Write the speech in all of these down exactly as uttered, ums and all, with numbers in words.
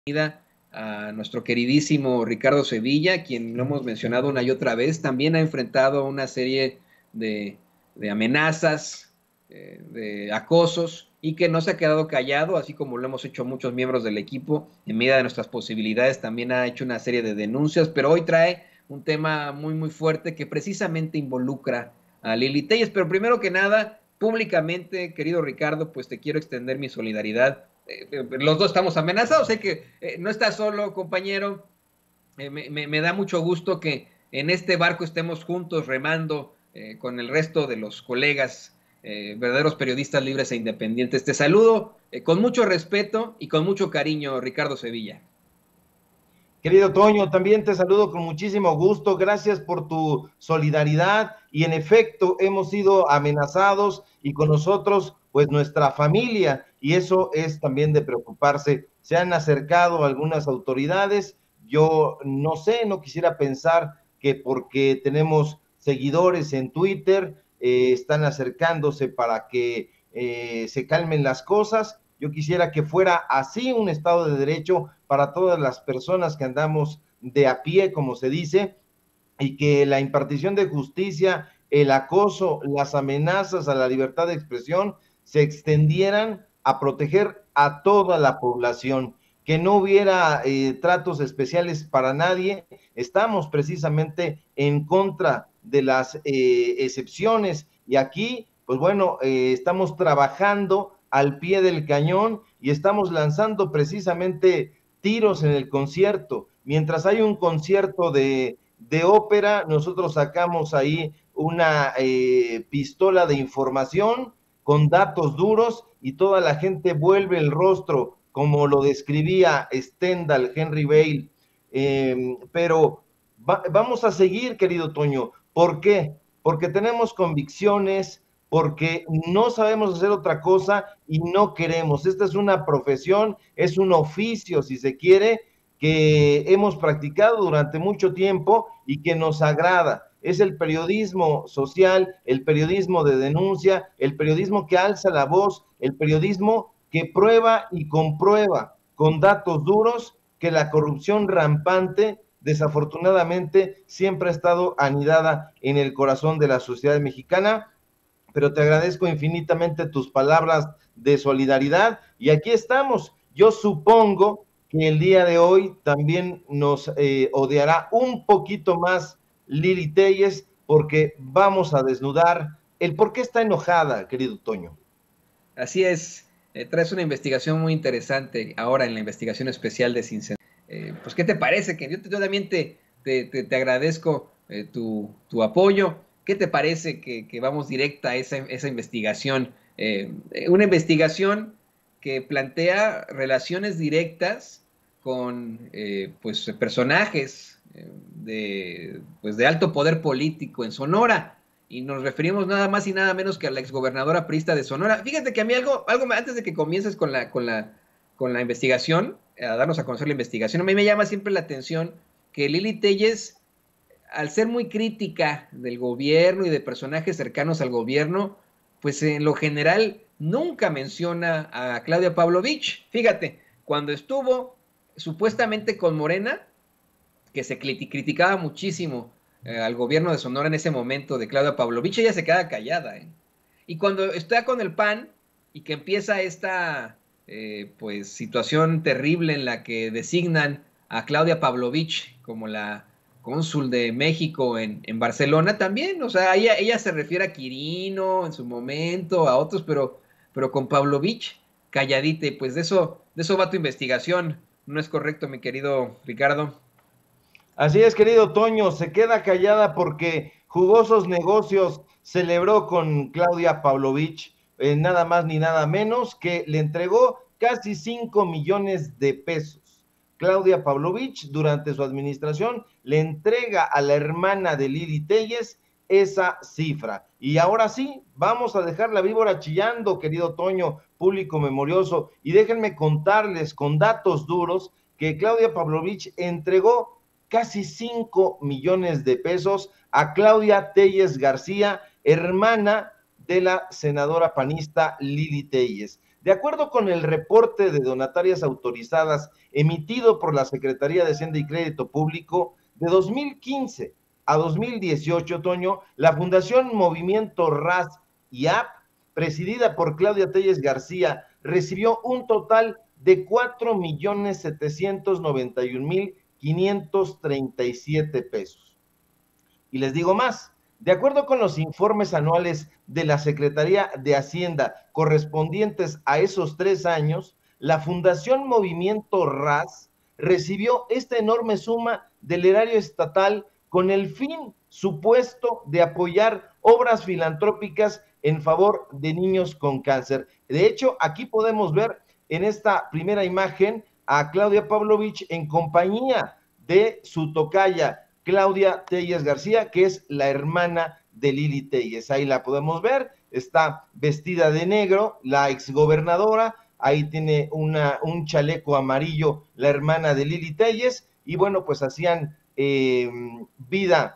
a nuestro queridísimo Ricardo Sevilla, quien lo hemos mencionado una y otra vez, también ha enfrentado una serie de, de amenazas, eh, de acosos, y que no se ha quedado callado, así como lo hemos hecho muchos miembros del equipo, en medida de nuestras posibilidades, también ha hecho una serie de denuncias, pero hoy trae un tema muy, muy fuerte que precisamente involucra a Lili Téllez. Pero primero que nada, públicamente, querido Ricardo, pues te quiero extender mi solidaridad. Eh, los dos estamos amenazados, sé que eh, no estás solo, compañero. Eh, me, me, me, da mucho gusto que en este barco estemos juntos remando eh, con el resto de los colegas, eh, verdaderos periodistas libres e independientes. Te saludo eh, con mucho respeto y con mucho cariño, Ricardo Sevilla. Querido Toño, también te saludo con muchísimo gusto, gracias por tu solidaridad y en efecto hemos sido amenazados y con nosotros pues nuestra familia y eso es también de preocuparse. Se han acercado algunas autoridades, yo no sé, no quisiera pensar que porque tenemos seguidores en Twitter eh, están acercándose para que eh, se calmen las cosas. Yo quisiera que fuera así un Estado de Derecho para todas las personas que andamos de a pie, como se dice, y que la impartición de justicia, el acoso, las amenazas a la libertad de expresión se extendieran a proteger a toda la población, que no hubiera eh, tratos especiales para nadie. Estamos precisamente en contra de las eh, excepciones y aquí, pues bueno, eh, estamos trabajando al pie del cañón y estamos lanzando precisamente tiros en el concierto. Mientras hay un concierto de, de ópera, nosotros sacamos ahí una eh, pistola de información con datos duros y toda la gente vuelve el rostro, como lo describía Stendhal, Henry Bale. Eh, pero va, vamos a seguir, querido Toño. ¿Por qué? Porque tenemos convicciones, porque no sabemos hacer otra cosa y no queremos. Esta es una profesión, es un oficio, si se quiere, que hemos practicado durante mucho tiempo y que nos agrada. Es el periodismo social, el periodismo de denuncia, el periodismo que alza la voz, el periodismo que prueba y comprueba con datos duros que la corrupción rampante desafortunadamente siempre ha estado anidada en el corazón de la sociedad mexicana, pero te agradezco infinitamente tus palabras de solidaridad y aquí estamos. Yo supongo que el día de hoy también nos eh, odiará un poquito más Lili Téllez porque vamos a desnudar el por qué está enojada, querido Toño. Así es, eh, traes una investigación muy interesante ahora en la investigación especial de Cincen. Eh, pues, ¿qué te parece? Que yo, yo también te, te, te, te agradezco eh, tu, tu apoyo. ¿Qué te parece que, que vamos directa a esa, esa investigación? Eh, una investigación que plantea relaciones directas con eh, pues, personajes eh, de, pues, de alto poder político en Sonora. Y nos referimos nada más y nada menos que a la exgobernadora priista de Sonora. Fíjate que a mí algo, algo antes de que comiences con la, con la, con la investigación, a darnos a conocer la investigación, a mí me llama siempre la atención que Lili Téllez, al ser muy crítica del gobierno y de personajes cercanos al gobierno, pues en lo general nunca menciona a Claudia Pavlovich. Fíjate, cuando estuvo supuestamente con Morena, que se criticaba muchísimo eh, al gobierno de Sonora en ese momento de Claudia Pavlovich, ella se queda callada. ¿eh? Y cuando está con el P A N y que empieza esta eh, pues situación terrible en la que designan a Claudia Pavlovich como la cónsul de México en, en Barcelona también, o sea, ella, ella se refiere a Quirino en su momento, a otros, pero, pero con Pavlovich calladita, y pues de eso, de eso va tu investigación, ¿no es correcto, mi querido Ricardo? Así es, querido Toño, se queda callada porque jugosos negocios celebró con Claudia Pavlovich, eh, nada más ni nada menos que le entregó casi cinco millones de pesos. Claudia Pavlovich, durante su administración, le entrega a la hermana de Lili Téllez esa cifra. Y ahora sí, vamos a dejar la víbora chillando, querido Toño, público memorioso, y déjenme contarles con datos duros que Claudia Pavlovich entregó casi cinco millones de pesos a Claudia Téllez García, hermana de la senadora panista Lili Téllez. De acuerdo con el reporte de donatarias autorizadas emitido por la Secretaría de Hacienda y Crédito Público, de dos mil quince a dos mil dieciocho, Toño, la Fundación Movimiento R A S y A P, presidida por Claudia Telles García, recibió un total de cuatro millones setecientos noventa y un mil quinientos treinta y siete pesos. Y les digo más, de acuerdo con los informes anuales de la Secretaría de Hacienda correspondientes a esos tres años, la Fundación Movimiento R A S recibió esta enorme suma del erario estatal con el fin supuesto de apoyar obras filantrópicas en favor de niños con cáncer. De hecho, aquí podemos ver en esta primera imagen a Claudia Pavlovich en compañía de su tocaya Claudia Telles García, que es la hermana de Lili Telles. Ahí la podemos ver, está vestida de negro, la exgobernadora, ahí tiene una, un chaleco amarillo, la hermana de Lili Telles, y bueno, pues hacían eh, vida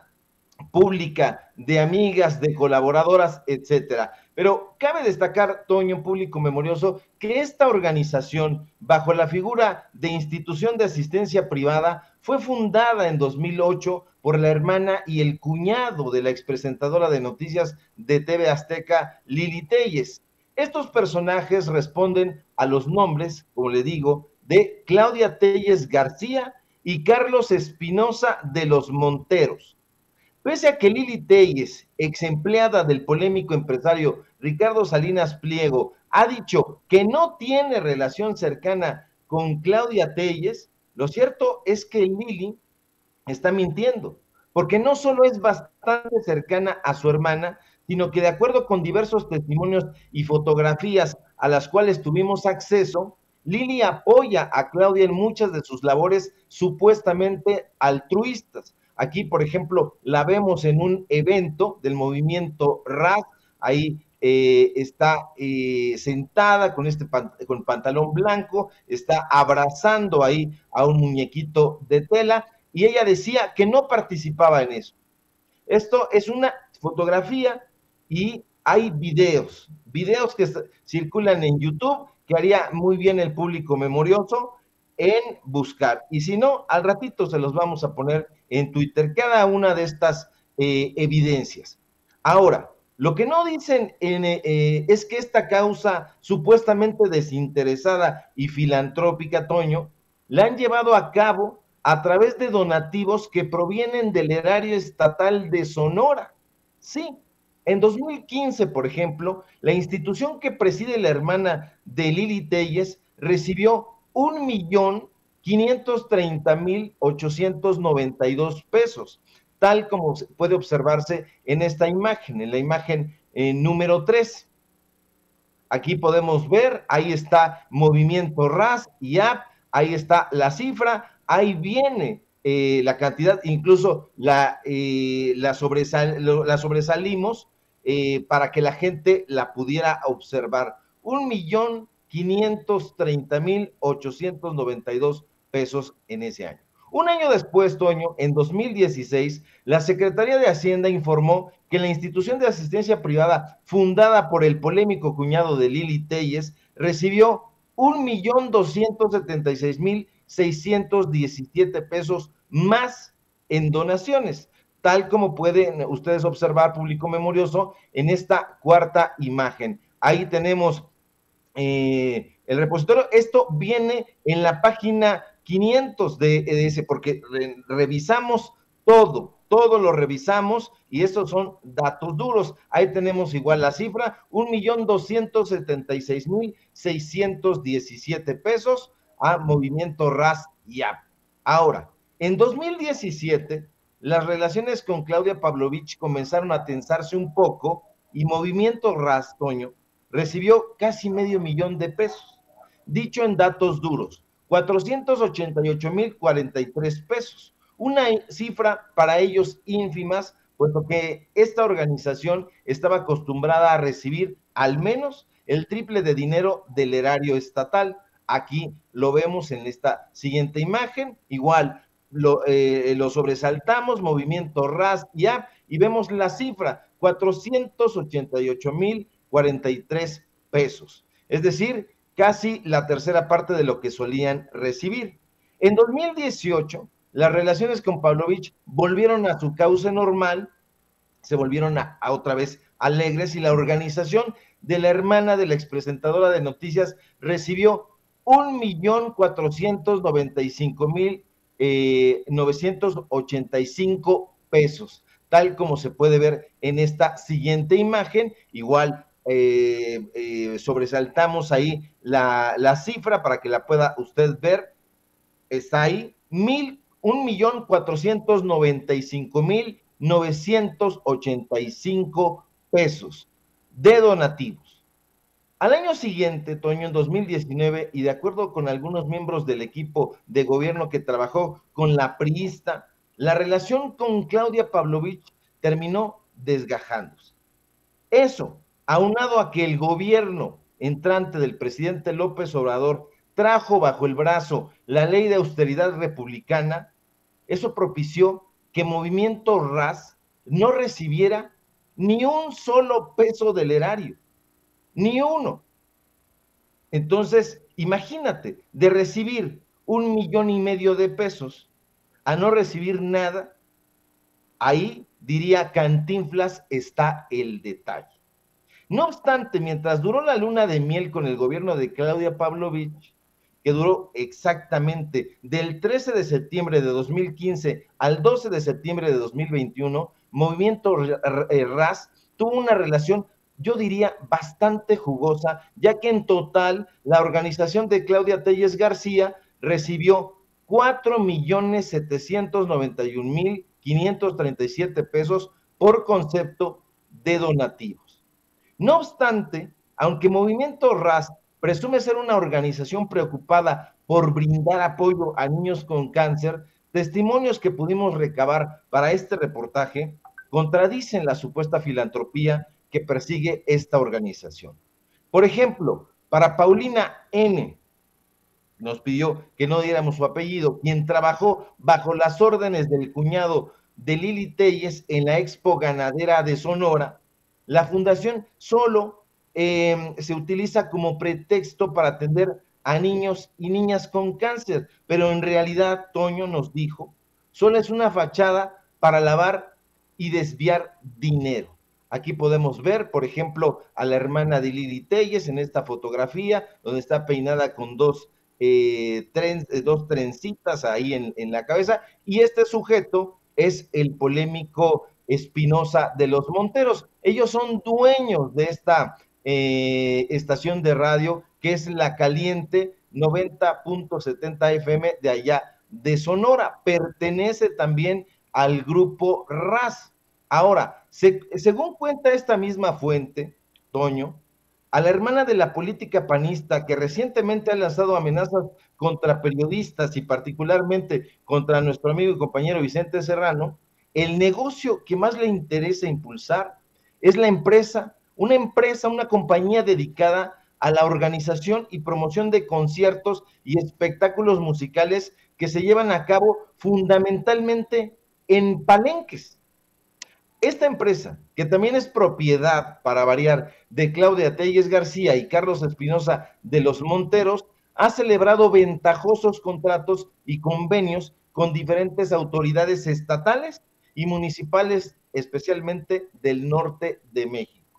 pública, de amigas, de colaboradoras, etcétera. Pero cabe destacar, Toño, público memorioso, que esta organización, bajo la figura de institución de asistencia privada, fue fundada en dos mil ocho por la hermana y el cuñado de la expresentadora de noticias de T V Azteca, Lili Telles. Estos personajes responden a los nombres, como le digo, de Claudia Telles García y Carlos Espinosa de los Monteros. Pese a que Lili Telles, ex empleada del polémico empresario Ricardo Salinas Pliego, ha dicho que no tiene relación cercana con Claudia Telles, lo cierto es que Lili está mintiendo, porque no solo es bastante cercana a su hermana, sino que de acuerdo con diversos testimonios y fotografías a las cuales tuvimos acceso, Lili apoya a Claudia en muchas de sus labores supuestamente altruistas. Aquí, por ejemplo, la vemos en un evento del movimiento R A S, ahí eh, está eh, sentada con este pan, con pantalón blanco, está abrazando ahí a un muñequito de tela, y ella decía que no participaba en eso. Esto es una fotografía y hay videos, videos que circulan en YouTube, que haría muy bien el público memorioso en buscar. Y si no, al ratito se los vamos a poner en Twitter, cada una de estas eh, evidencias. Ahora, lo que no dicen en, eh, es que esta causa supuestamente desinteresada y filantrópica, Toño, la han llevado a cabo a través de donativos que provienen del erario estatal de Sonora. Sí, en dos mil quince, por ejemplo, la institución que preside la hermana de Lili Telles recibió un millón quinientos treinta mil ochocientos noventa y dos pesos, tal como puede observarse en esta imagen, en la imagen eh, número tres. Aquí podemos ver, ahí está Movimiento R A S y A P, ahí está la cifra, ahí viene eh, la cantidad, incluso la, eh, la, sobresal, la sobresalimos eh, para que la gente la pudiera observar. Un millón quinientos treinta mil ochocientos noventa y dos pesos en ese año. Un año después, Toño, en dos mil dieciséis, la Secretaría de Hacienda informó que la institución de asistencia privada fundada por el polémico cuñado de Lili Telles recibió un millón doscientos setenta y seis mil seiscientos diecisiete pesos más en donaciones, tal como pueden ustedes observar, público memorioso, en esta cuarta imagen. Ahí tenemos eh, el repositorio. Esto viene en la página quinientos de E D S, porque re, revisamos todo, todo lo revisamos, y estos son datos duros. Ahí tenemos igual la cifra, un millón doscientos setenta y seis mil seiscientos diecisiete pesos a Movimiento R A S y A P. Ahora, en dos mil diecisiete, las relaciones con Claudia Pavlovich comenzaron a tensarse un poco, y Movimiento R A S, Toño, recibió casi medio millón de pesos. Dicho en datos duros, cuatrocientos ochenta y ocho mil cuarenta y tres pesos, una cifra para ellos ínfimas, puesto que esta organización estaba acostumbrada a recibir al menos el triple de dinero del erario estatal. Aquí lo vemos en esta siguiente imagen, igual lo, eh, lo sobresaltamos, Movimiento R A S y A P, y vemos la cifra, cuatrocientos ochenta y ocho mil cuarenta y tres pesos. Es decir, casi la tercera parte de lo que solían recibir. En dos mil dieciocho, las relaciones con Pavlovich volvieron a su cauce normal, se volvieron a, a otra vez alegres, y la organización de la hermana de la expresentadora de noticias recibió un millón cuatrocientos noventa y cinco mil novecientos ochenta y cinco pesos, tal como se puede ver en esta siguiente imagen. Igual eh, eh, sobresaltamos ahí la, la cifra para que la pueda usted ver. Está ahí, mil, un millón cuatrocientos noventa y cinco mil novecientos ochenta y cinco pesos de donativos. Al año siguiente, Toño, en dos mil diecinueve, y de acuerdo con algunos miembros del equipo de gobierno que trabajó con la priista, la relación con Claudia Pavlovich terminó desgajándose. Eso, aunado a que el gobierno entrante del presidente López Obrador trajo bajo el brazo la ley de austeridad republicana, eso propició que Movimiento R A S no recibiera ni un solo peso del erario, ni uno. Entonces, imagínate, de recibir un millón y medio de pesos a no recibir nada, ahí diría Cantinflas está el detalle. No obstante, mientras duró la luna de miel con el gobierno de Claudia Pavlovich, que duró exactamente del trece de septiembre de dos mil quince al doce de septiembre de dos mil veintiuno, Movimiento R A S tuvo una relación, yo diría, bastante jugosa, ya que en total la organización de Claudia Telles García recibió cuatro millones setecientos noventa y un mil quinientos treinta y siete pesos por concepto de donativos. No obstante, aunque Movimiento R A S presume ser una organización preocupada por brindar apoyo a niños con cáncer, testimonios que pudimos recabar para este reportaje contradicen la supuesta filantropía que persigue esta organización. Por ejemplo, para Paulina N., nos pidió que no diéramos su apellido, quien trabajó bajo las órdenes del cuñado de Lili Telles en la Expo Ganadera de Sonora, la fundación solo eh, se utiliza como pretexto para atender a niños y niñas con cáncer, pero en realidad, Toño nos dijo, solo es una fachada para lavar y desviar dinero. Aquí podemos ver, por ejemplo, a la hermana de Lili Telles en esta fotografía, donde está peinada con dos, eh, tren, dos trencitas ahí en, en la cabeza, y este sujeto es el polémico Espinosa de los Monteros. Ellos son dueños de esta eh, estación de radio, que es La Caliente noventa punto setenta F M de allá de Sonora. Pertenece también al grupo R A S. Ahora, se, según cuenta esta misma fuente, Toño, a la hermana de la política panista que recientemente ha lanzado amenazas contra periodistas y particularmente contra nuestro amigo y compañero Vicente Serrano, el negocio que más le interesa impulsar es la empresa, una empresa, una compañía dedicada a la organización y promoción de conciertos y espectáculos musicales que se llevan a cabo fundamentalmente en palenques. Esta empresa, que también es propiedad, para variar, de Claudia Telles García y Carlos Espinosa de los Monteros, ha celebrado ventajosos contratos y convenios con diferentes autoridades estatales y municipales, especialmente del norte de México.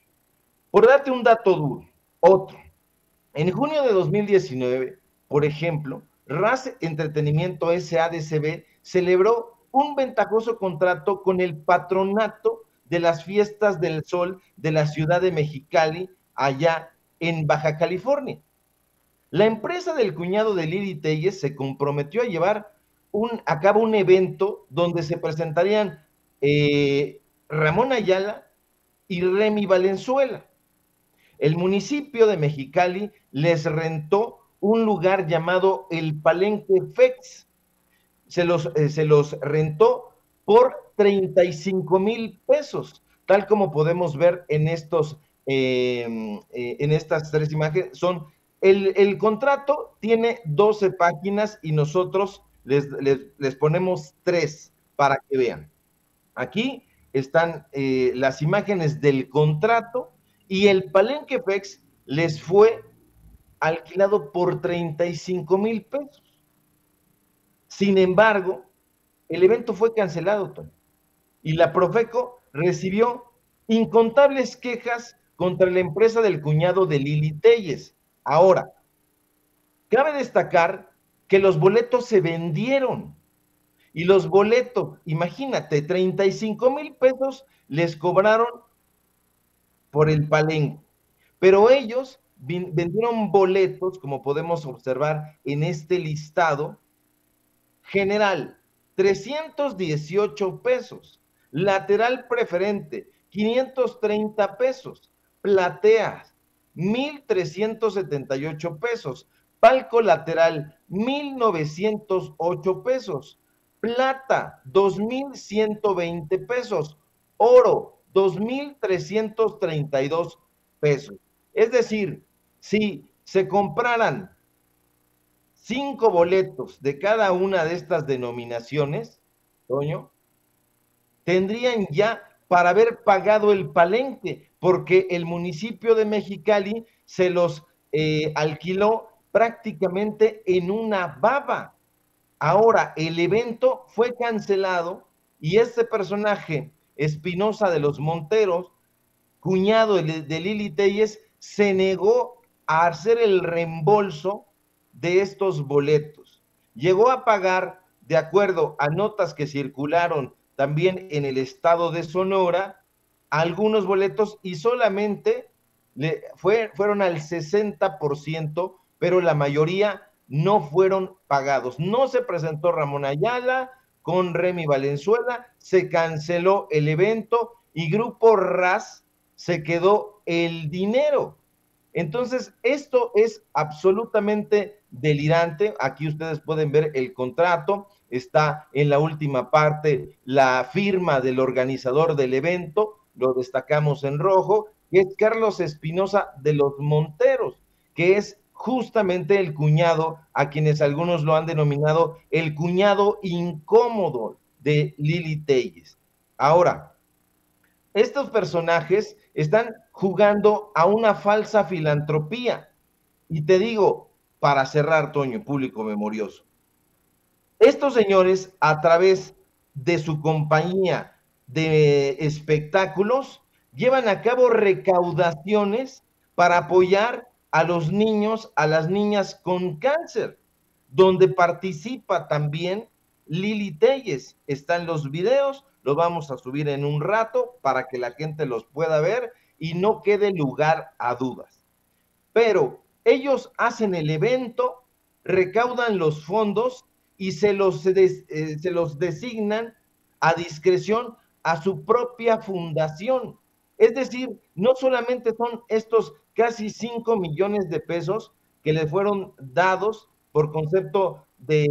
Por darte un dato duro, otro, en junio de dos mil diecinueve, por ejemplo, R A S Entretenimiento S A D C B celebró un ventajoso contrato con el patronato de las Fiestas del Sol de la ciudad de Mexicali, allá en Baja California. La empresa del cuñado de Lili Telles se comprometió a llevar un, a cabo un evento donde se presentarían eh, Ramón Ayala y Remy Valenzuela. El municipio de Mexicali les rentó un lugar llamado el Palenque Fex. Se los, eh, se los rentó por treinta y cinco mil pesos, tal como podemos ver en estos, eh, eh, en estas tres imágenes. Son, el, el contrato tiene doce páginas y nosotros les, les, les ponemos tres para que vean. Aquí están eh, las imágenes del contrato y el Palenque Fex les fue alquilado por treinta y cinco mil pesos. Sin embargo, el evento fue cancelado, Tony, y la Profeco recibió incontables quejas contra la empresa del cuñado de Lili Téllez. Ahora, cabe destacar que los boletos se vendieron, y los boletos, imagínate, treinta y cinco mil pesos les cobraron por el palenque, pero ellos vendieron boletos, como podemos observar en este listado, general, trescientos dieciocho pesos, lateral preferente, quinientos treinta pesos, plateas, mil trescientos setenta y ocho pesos, palco lateral, mil novecientos ocho pesos, plata, dos mil ciento veinte pesos, oro, dos mil trescientos treinta y dos pesos. Es decir, si se compraran cinco boletos de cada una de estas denominaciones, Toño, tendrían ya para haber pagado el palenque, porque el municipio de Mexicali se los eh, alquiló prácticamente en una baba. Ahora, el evento fue cancelado y este personaje, Espinosa de los Monteros, cuñado de, de Lili Téllez, se negó a hacer el reembolso de estos boletos. Llegó a pagar, de acuerdo a notas que circularon también en el estado de Sonora, algunos boletos y solamente le fue, fueron al sesenta por ciento, pero la mayoría no fueron pagados. No se presentó Ramón Ayala con Remy Valenzuela, se canceló el evento y Grupo R A S se quedó el dinero. Entonces, esto es absolutamente delirante. Aquí ustedes pueden ver el contrato, está en la última parte la firma del organizador del evento, lo destacamos en rojo, que es Carlos Espinosa de los Monteros, que es justamente el cuñado, a quienes algunos lo han denominado el cuñado incómodo de Lili Téllez. Ahora, estos personajes están jugando a una falsa filantropía. Y te digo, para cerrar, Toño, público memorioso, estos señores, a través de su compañía de espectáculos, llevan a cabo recaudaciones para apoyar a los niños, a las niñas con cáncer, donde participa también Lili Téllez. Están los videos, los vamos a subir en un rato para que la gente los pueda ver y no quede lugar a dudas. Pero ellos hacen el evento, recaudan los fondos y se los, des, eh, se los designan a discreción a su propia fundación. Es decir, no solamente son estos casi cinco millones de pesos que le fueron dados por concepto de,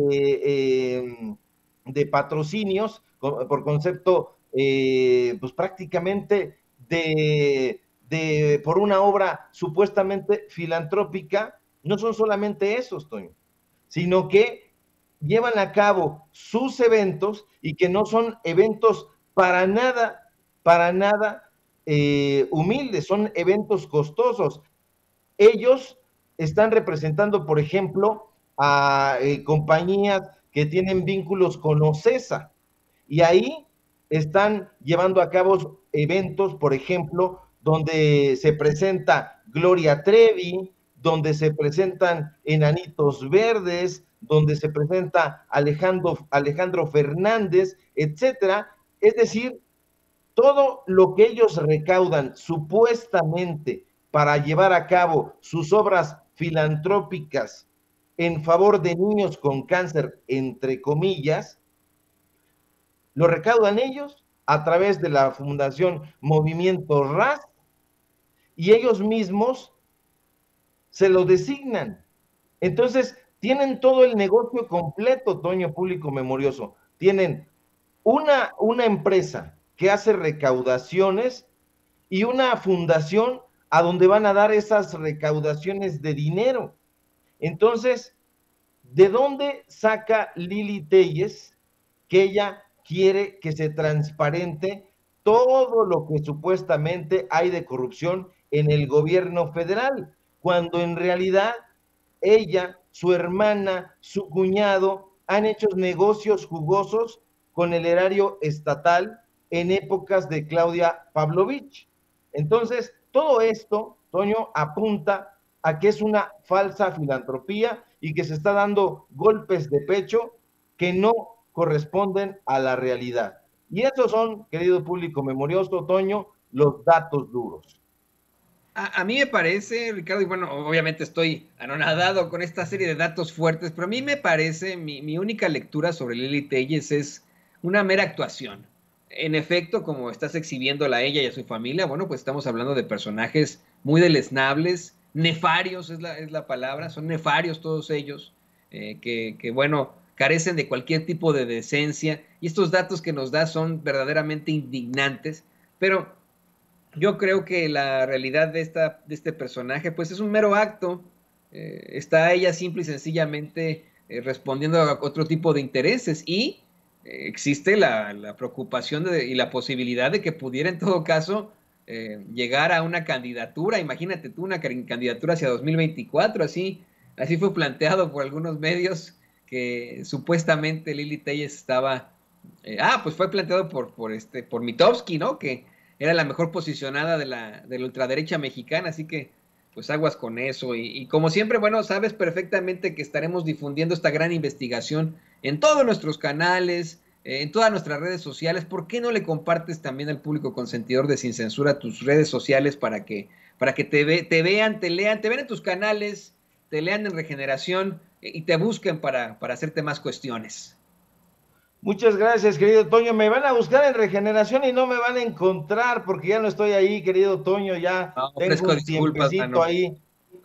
eh, de patrocinios, por concepto, eh, pues prácticamente de, de, por una obra supuestamente filantrópica, no son solamente esos, Toño, sino que llevan a cabo sus eventos y que no son eventos para nada, para nada eh, humildes, son eventos costosos. Ellos están representando, por ejemplo, a eh, compañías que tienen vínculos con OCESA, y ahí están llevando a cabo eventos, por ejemplo, donde se presenta Gloria Trevi, donde se presentan Enanitos Verdes, donde se presenta Alejandro, Alejandro Fernández, etcétera. Es decir, todo lo que ellos recaudan supuestamente para llevar a cabo sus obras filantrópicas en favor de niños con cáncer, entre comillas, lo recaudan ellos a través de la Fundación Movimiento R A S y ellos mismos se lo designan. Entonces, tienen todo el negocio completo, Toño, público memorioso. Tienen una, una empresa que hace recaudaciones y una fundación a donde van a dar esas recaudaciones de dinero. Entonces, ¿de dónde saca Lili Téllez que ella quiere que se transparente todo lo que supuestamente hay de corrupción en el gobierno federal, cuando en realidad ella, su hermana, su cuñado han hecho negocios jugosos con el erario estatal en épocas de Claudia Pavlovich. Entonces, todo esto, Toño, apunta a que es una falsa filantropía y que se está dando golpes de pecho que no corresponden a la realidad. Y esos son, querido público memorioso, Toño, los datos duros. A, a, mí me parece, Ricardo, y bueno, obviamente estoy anonadado con esta serie de datos fuertes, pero a mí me parece, mi, mi única lectura sobre Lili Téllez es una mera actuación. En efecto, como estás exhibiéndola a ella y a su familia, bueno, pues estamos hablando de personajes muy deleznables, nefarios es la, es la palabra, son nefarios todos ellos, eh, que, que, bueno, carecen de cualquier tipo de decencia, y estos datos que nos da son verdaderamente indignantes, pero yo creo que la realidad de, esta, de este personaje, pues es un mero acto. Eh, está ella simple y sencillamente eh, respondiendo a otro tipo de intereses y eh, existe la, la preocupación de, y la posibilidad de que pudiera en todo caso eh, llegar a una candidatura. Imagínate tú, una candidatura hacia dos mil veinticuatro, así, así fue planteado por algunos medios que supuestamente Lili Téllez estaba... Eh, ah, pues fue planteado por, por, este, por Mitofsky, ¿no? Que era la mejor posicionada de la, de la ultraderecha mexicana, así que pues aguas con eso. Y, y como siempre, bueno, sabes perfectamente que estaremos difundiendo esta gran investigación en todos nuestros canales, eh, en todas nuestras redes sociales. ¿Por qué no le compartes también al público consentidor de Sin Censura tus redes sociales para que, para que te, ve, te vean, te lean, te vean en tus canales, te lean en Regeneración eh, y te busquen para, para hacerte más cuestiones? Muchas gracias, querido Toño. Me van a buscar en Regeneración y no me van a encontrar porque ya no estoy ahí, querido Toño. Ya No, tengo ofrezco un disculpas, tiempecito mano. ahí,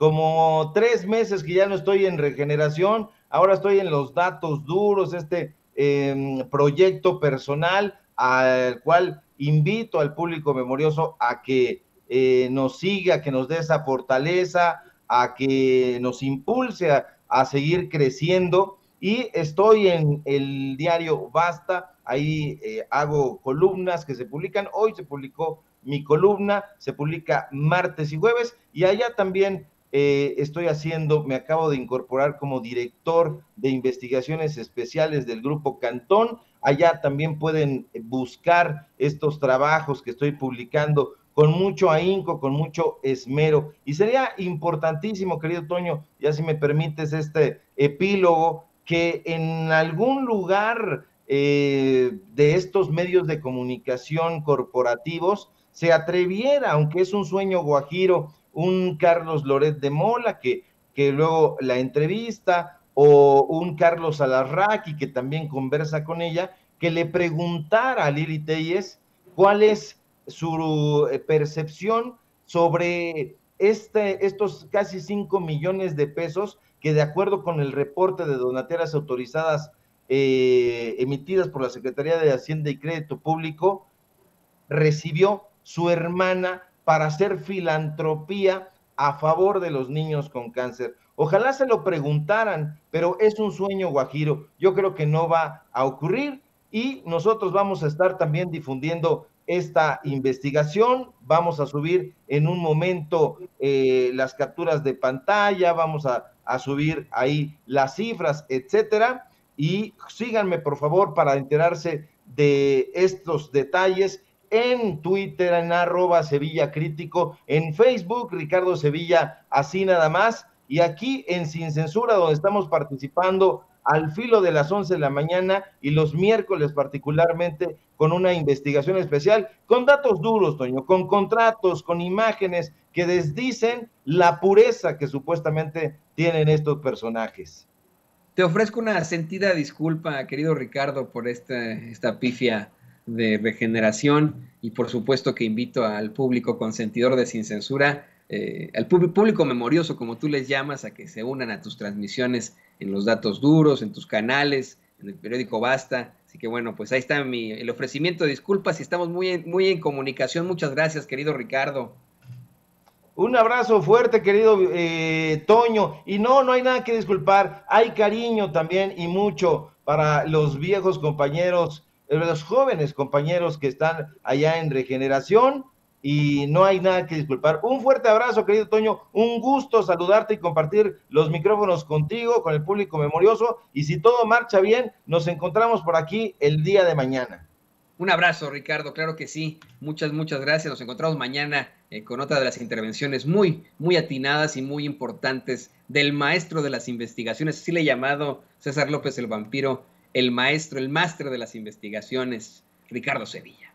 como tres meses que ya no estoy en Regeneración. Ahora estoy en los datos duros, este eh, proyecto personal al cual invito al público memorioso a que eh, nos siga, que nos dé esa fortaleza, a que nos impulse a, a seguir creciendo. Y estoy en el diario Basta, ahí eh, hago columnas que se publican, hoy se publicó mi columna, se publica martes y jueves, y allá también eh, estoy haciendo, me acabo de incorporar como director de investigaciones especiales del Grupo Cantón, allá también pueden buscar estos trabajos que estoy publicando con mucho ahínco, con mucho esmero, y sería importantísimo, querido Toño, ya si me permites este epílogo, que en algún lugar eh, de estos medios de comunicación corporativos se atreviera, aunque es un sueño guajiro, un Carlos Loret de Mola, que, que luego la entrevista, o un Carlos Alarraqui, que también conversa con ella, que le preguntara a Lili Téllez cuál es su percepción sobre este, estos casi cinco millones de pesos que, de acuerdo con el reporte de donateras autorizadas eh, emitidas por la Secretaría de Hacienda y Crédito Público, recibió su hermana para hacer filantropía a favor de los niños con cáncer. Ojalá se lo preguntaran, pero es un sueño guajiro. Yo creo que no va a ocurrir y nosotros vamos a estar también difundiendo esta investigación. Vamos a subir en un momento eh, las capturas de pantalla, vamos a, a subir ahí las cifras, etcétera. Y síganme, por favor, para enterarse de estos detalles en Twitter, en arroba Sevilla Crítico, en Facebook, Ricardo Sevilla, así nada más, y aquí en Sin Censura, donde estamos participando al filo de las once de la mañana y los miércoles particularmente con una investigación especial, con datos duros, Toño, con contratos, con imágenes que desdicen la pureza que supuestamente tienen estos personajes. Te ofrezco una sentida disculpa, querido Ricardo, por esta, esta pifia de Regeneración y por supuesto que invito al público consentidor de Sin Censura, eh, al público memorioso, como tú les llamas, a que se unan a tus transmisiones en los datos duros, en tus canales, en el periódico Basta. Así que bueno, pues ahí está mi, el ofrecimiento de disculpas y estamos muy en, muy en comunicación. Muchas gracias, querido Ricardo. Un abrazo fuerte, querido eh, Toño. Y no, no hay nada que disculpar. Hay cariño también y mucho para los viejos compañeros, los jóvenes compañeros que están allá en Regeneración. y no hay nada que disculpar. Un fuerte abrazo, querido Toño, un gusto saludarte y compartir los micrófonos contigo, con el público memorioso, y si todo marcha bien, nos encontramos por aquí el día de mañana. Un abrazo, Ricardo, claro que sí. Muchas, muchas gracias. Nos encontramos mañana eh, con otra de las intervenciones muy, muy atinadas y muy importantes del maestro de las investigaciones. Así le he llamado César López el Vampiro, el maestro, el máster de las investigaciones, Ricardo Sevilla.